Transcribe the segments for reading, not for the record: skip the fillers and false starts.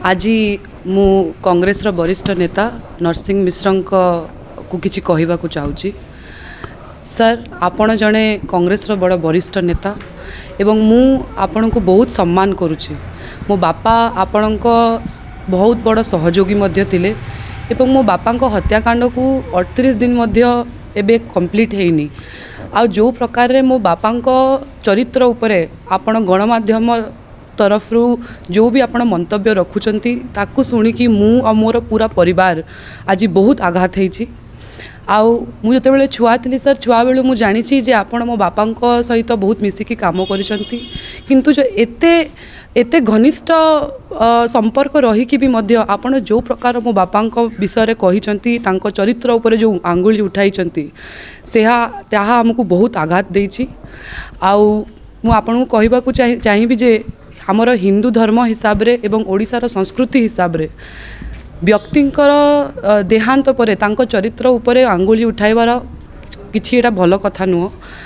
आज मु कांग्रेस वरिष्ठ नेता नरसिंह मिश्र को किसी कहवाक चाहूँगी। सर आपण जड़े कांग्रेस बड़ वरिष्ठ नेता एवं मु आपण को बहुत सम्मान करुच्ची। मो बापा आपण बहुत बड़ सहयोगी थिले एवं मो बापा हत्याकांड को 38 दिन एबे कंप्लीट हैनी। आ जो प्रकार मो बापा चरित्र उपरे आपण गणमाध्यम तरफ जो भी आपण मंतव्य रखुचंती ताकू शुणिकी मु और मोर पूरा परिवार आज बहुत आघात होती। मु जो छुआ थी सर छुआ बेलू मु जानी जे आपण मो बापा सहित बहुत मिसिकी काम करिसंती, किंतु जो एते घनिष्ठ संपर्क रहीकि भी मध्य आपण जो प्रकार मो बापा विषय कही चरित्र उपरे जो आंगुली उठाई ताहा हमको बहुत आघात देछि। मु आपन को कहबाकू चाहिए जे हमर हिंदू धर्म हिसाब रे एवं ओडिशार संस्कृति हिसाब रे व्यक्तिंकर देहांत परे तांको चरित्र उपरे आंगुली उठाइबार किछि एटा भल कथा नुह।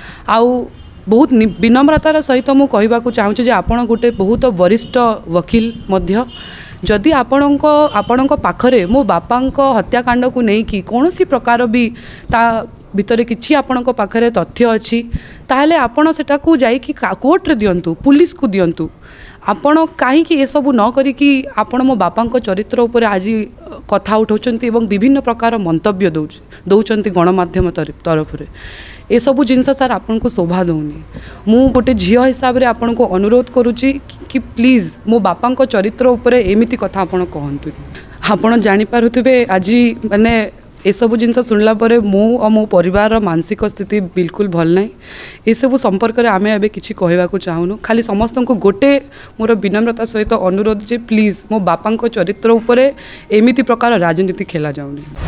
बहुत विनम्रतार सहित मु कहबाकू चाहूँगी जे आपण गोटे बहुत वरिष्ठ वकील मध्य जदि आपण पाखरे मो बापा हत्याकांड को लेकिन कौन सी प्रकार भी ता भितर किछि आपण पाखरे तथ्य अच्छी ताहले आपण सेटा को जाइकी कोर्ट रे दियंतु, पुलिस को दियंतु। आपण कहीं ये सब न करिकी आपण मो बापा चरित्र उपर आज कथा उठाउछंती एवं विभिन्न प्रकार मंतव्य दौरान गणमाध्यम तरफ रे ए सब जिनस सर आपन को शोभा दौनी। मु गोटे झियो हिसाब रे आपन को अनुरोध करुच्ची कि प्लीज मो बापा चरित्र उपर एमिति कथा आपन कहतु। आपन जानि पारुथिबे आज माने ए सब जिनस सुनला परे मो और मो परिवार मानसिक स्थिति बिल्कुल भल नहीं। ये सब संपर्क में आमे एबे किछि कहबाकू चाहूनु। खाली समस्त को गोटे मोर विनम्रता सहित अनुरोध जे प्लीज मो बापा चरित्र उपरे एमिति प्रकार राजनीति खेला जाउनी।